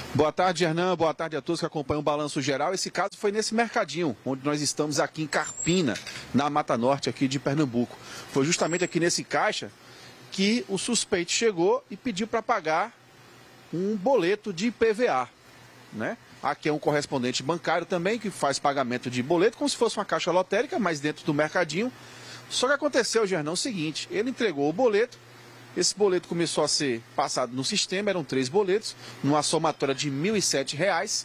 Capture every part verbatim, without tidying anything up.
Boa tarde, Hernan. Boa tarde a todos que acompanham o Balanço Geral. Esse caso foi nesse mercadinho, onde nós estamos aqui em Carpina, na Mata Norte, aqui de Pernambuco. Foi justamente aqui nesse caixa que o suspeito chegou e pediu para pagar um boleto de I P V A, né? Aqui é um correspondente bancário também, que faz pagamento de boleto, como se fosse uma caixa lotérica, mas dentro do mercadinho. Só que aconteceu, Gernão, o seguinte: ele entregou o boleto. Esse boleto começou a ser passado no sistema, eram três boletos, numa somatória de mil e sete reais.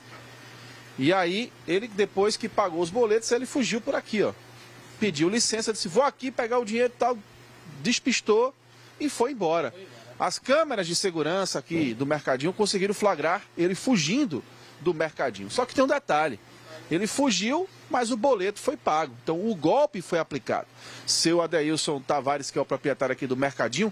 E aí, ele, depois que pagou os boletos, ele fugiu por aqui, ó. Pediu licença, disse, vou aqui pegar o dinheiro e tal, despistou e foi embora. As câmeras de segurança aqui do mercadinho conseguiram flagrar ele fugindo do mercadinho. Só que tem um detalhe, ele fugiu, mas o boleto foi pago. Então, o golpe foi aplicado. Seu Adeilson Tavares, que é o proprietário aqui do mercadinho,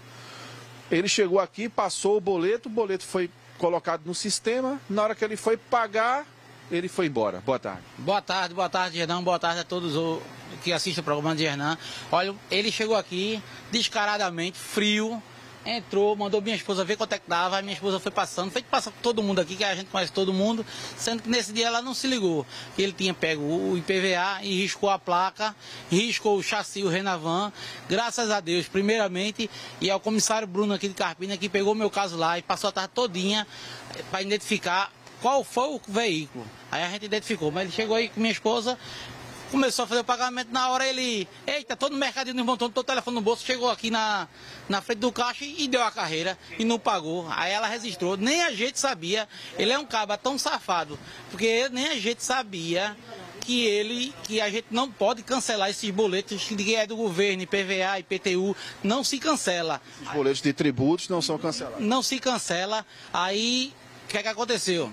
ele chegou aqui, passou o boleto, o boleto foi colocado no sistema, na hora que ele foi pagar, ele foi embora. Boa tarde. Boa tarde, boa tarde, Hernan, boa tarde a todos os que assistem o programa de Hernan. Olha, ele chegou aqui descaradamente, frio, entrou, mandou minha esposa ver quanto é que dava, aí minha esposa foi passando, foi passar com todo mundo aqui, que a gente conhece todo mundo, sendo que nesse dia ela não se ligou, que ele tinha pego o I P V A e riscou a placa, riscou o chassi, o Renavan, graças a Deus, primeiramente, e ao comissário Bruno aqui de Carpina, que pegou o meu caso lá e passou a tarde todinha para identificar qual foi o veículo. Aí a gente identificou, mas ele chegou aí com minha esposa, começou a fazer o pagamento, na hora ele, eita, todo no mercadinho desmontou, todo o telefone no bolso, chegou aqui na, na frente do caixa e, e deu a carreira e não pagou. Aí ela registrou, nem a gente sabia, ele é um caba tão safado, porque nem a gente sabia que ele, que a gente não pode cancelar esses boletos que é do governo, I P V A, I P T U, não se cancela. Os boletos de tributos não são cancelados. Não se cancela, aí o que é que aconteceu?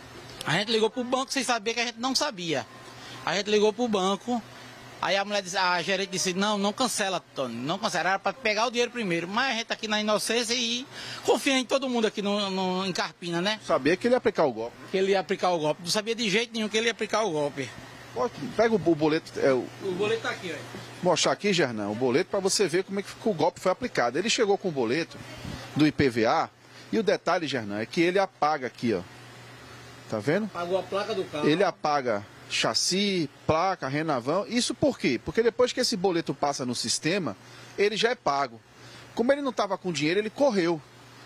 A gente ligou para o banco sem saber que a gente não sabia. A gente ligou para o banco, aí a mulher disse, a gerente disse, não, não cancela, Tony, não cancela, era para pegar o dinheiro primeiro. Mas a gente aqui na inocência e confia em todo mundo aqui no, no, em Carpina, né? Sabia que ele ia aplicar o golpe. Que ele ia aplicar o golpe, não sabia de jeito nenhum que ele ia aplicar o golpe. Pega o boleto. É, o... o boleto tá aqui, ó. Vou mostrar aqui, Gernão, o boleto para você ver como é que o golpe foi aplicado. Ele chegou com o boleto do I P V A e o detalhe, Gernão, é que ele apaga aqui, ó. Tá vendo? Pagou a placa do carro. Ele apaga chassi, placa, Renavan. Isso por quê? Porque depois que esse boleto passa no sistema, ele já é pago. Como ele não estava com dinheiro, ele correu.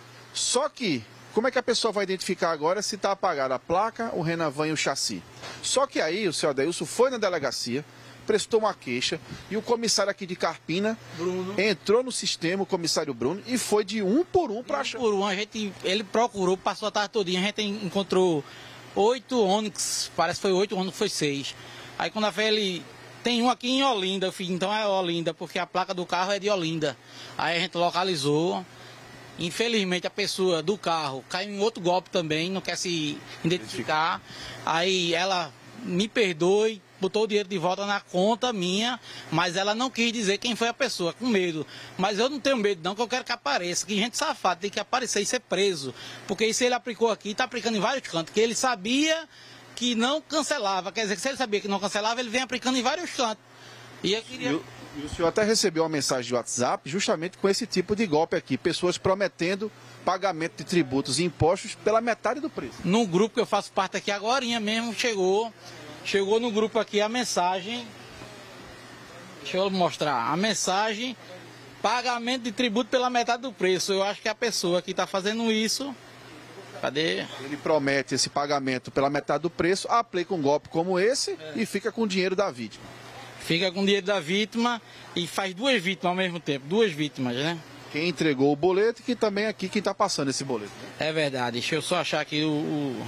Só que, como é que a pessoa vai identificar agora se está apagada a placa, o Renavan e o chassi? Só que aí o seu Adeilson foi na delegacia, prestou uma queixa e o comissário aqui de Carpina, Bruno, entrou no sistema, o comissário Bruno, e foi de um por um para achar. Um por um, a gente, ele procurou, passou a tarde todinha, a gente encontrou oito Onix, parece que foi oito, Onix foi seis. Aí quando a fé ele tem um aqui em Olinda, eu fiz, então é Olinda, porque a placa do carro é de Olinda. Aí a gente localizou. Infelizmente a pessoa do carro caiu em outro golpe também, não quer se identificar. Aí ela me perdoe, botou o dinheiro de volta na conta minha, mas ela não quis dizer quem foi a pessoa, com medo. Mas eu não tenho medo não, que eu quero que apareça, que gente safada tem que aparecer e ser preso. Porque isso ele aplicou aqui, está aplicando em vários cantos, que ele sabia que não cancelava. Quer dizer, que se ele sabia que não cancelava, ele vem aplicando em vários cantos. E eu queria... E o, e o senhor até recebeu uma mensagem de WhatsApp justamente com esse tipo de golpe aqui, pessoas prometendo pagamento de tributos e impostos pela metade do preço. No grupo que eu faço parte aqui agorinha mesmo, chegou... Chegou no grupo aqui a mensagem, deixa eu mostrar, a mensagem, pagamento de tributo pela metade do preço. Eu acho que a pessoa que está fazendo isso, cadê? Ele promete esse pagamento pela metade do preço, aplica um golpe como esse é. e fica com o dinheiro da vítima. Fica com o dinheiro da vítima e faz duas vítimas ao mesmo tempo, duas vítimas, né? Quem entregou o boleto e que também aqui quem está passando esse boleto. É verdade, deixa eu só achar aqui o... o...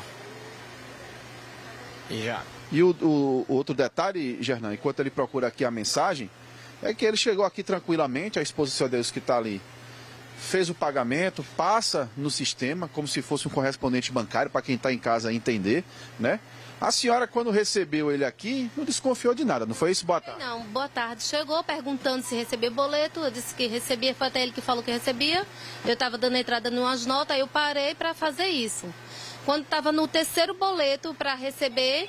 Já... E o, o, o outro detalhe, Gernan, enquanto ele procura aqui a mensagem, é que ele chegou aqui tranquilamente, a esposa do seu Deus que está ali, fez o pagamento, passa no sistema, como se fosse um correspondente bancário, para quem está em casa entender, né? A senhora, quando recebeu ele aqui, não desconfiou de nada, não foi isso? Boa tarde. Não, boa tarde. Chegou perguntando se recebia boleto, eu disse que recebia, foi até ele que falou que recebia. Eu estava dando entrada em umas notas, aí eu parei para fazer isso. Quando estava no terceiro boleto para receber...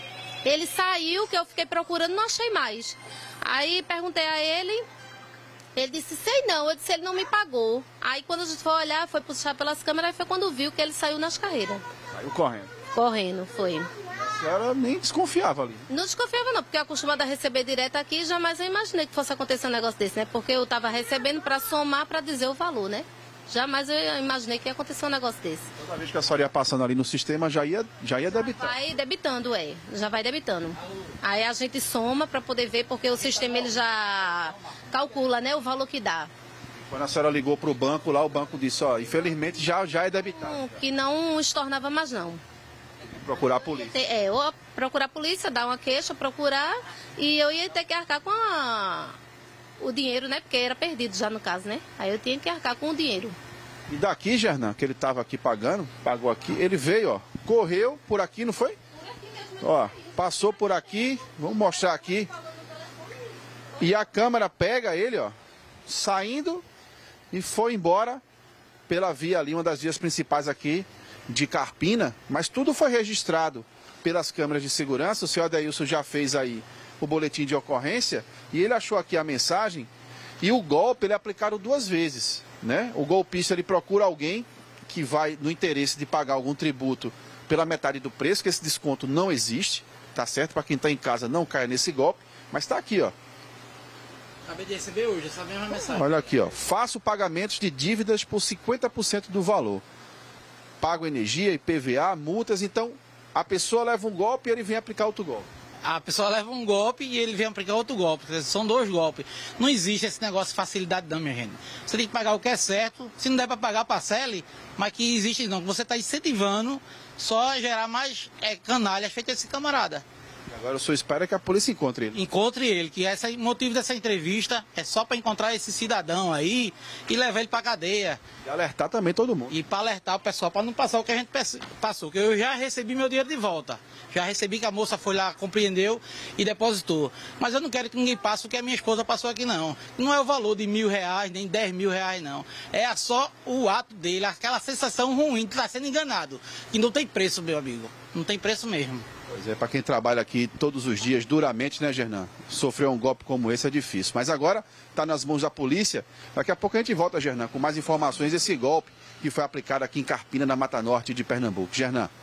Ele saiu, que eu fiquei procurando, não achei mais. Aí perguntei a ele, Ele disse, sei não, eu disse, ele não me pagou. Aí quando a gente foi olhar, foi puxar pelas câmeras, aí foi quando viu que ele saiu nas carreiras. Saiu correndo. Correndo, foi. A senhora nem desconfiava ali. Não desconfiava não, porque acostumada a receber direto aqui, jamais eu imaginei que fosse acontecer um negócio desse, né? Porque eu estava recebendo para somar, para dizer o valor, né? Jamais eu imaginei que ia acontecer um negócio desse. Toda vez que a senhora ia passando ali no sistema, já ia, já ia debitar. Vai debitando, é. Já vai debitando. Aí a gente soma para poder ver, porque o sistema ele já calcula, né, o valor que dá. Quando a senhora ligou para o banco lá, o banco disse, ó, infelizmente já, já é debitado. Que não estornava mais não. Procurar a polícia. É, ou procurar a polícia, dar uma queixa, procurar, e eu ia ter que arcar com a... o dinheiro, né? Porque era perdido já no caso, né? Aí eu tinha que arcar com o dinheiro. E daqui, Gernan, que ele estava aqui pagando, pagou aqui, ele veio, ó, correu por aqui, não foi? Por aqui mesmo. Ó, passou por aqui, vamos mostrar aqui. E a câmera pega ele, ó, saindo e foi embora pela via ali, uma das vias principais aqui de Carpina, mas tudo foi registrado pelas câmeras de segurança. O senhor Adeilson já fez aí o boletim de ocorrência e ele achou aqui a mensagem e o golpe ele é aplicado duas vezes, né? O golpista ele procura alguém que vai no interesse de pagar algum tributo pela metade do preço, que esse desconto não existe, tá certo? Para quem está em casa não caia nesse golpe, mas está aqui, ó. Acabei de receber hoje essa mesma mensagem. Olha aqui, ó. Faço pagamentos de dívidas por cinquenta por cento do valor. Pago energia, I P V A, multas, então a pessoa leva um golpe e ele vem aplicar outro golpe. A pessoa leva um golpe e ele vem aplicar outro golpe. São dois golpes. Não existe esse negócio de facilidade não, minha gente. Você tem que pagar o que é certo. Se não der para pagar, parcele, mas que existe não. Você está incentivando só a gerar mais é, canalhas feito esse camarada. Agora o senhor espera que a polícia encontre ele. Encontre ele, que esse o motivo dessa entrevista é só para encontrar esse cidadão aí e levar ele para cadeia. E alertar também todo mundo. E para alertar o pessoal, para não passar o que a gente passou. Que eu já recebi meu dinheiro de volta. Já recebi que a moça foi lá, compreendeu e depositou. Mas eu não quero que ninguém passe o que a minha esposa passou aqui, não. Não é o valor de mil reais, nem dez mil reais, não. É só o ato dele, aquela sensação ruim de estar sendo enganado. Que não tem preço, meu amigo. Não tem preço mesmo. Pois é, para quem trabalha aqui todos os dias duramente, né, Gernan? Sofrer um golpe como esse é difícil. Mas agora está nas mãos da polícia. Daqui a pouco a gente volta, Gernan, com mais informações desse golpe que foi aplicado aqui em Carpina, na Mata Norte de Pernambuco. Gernan.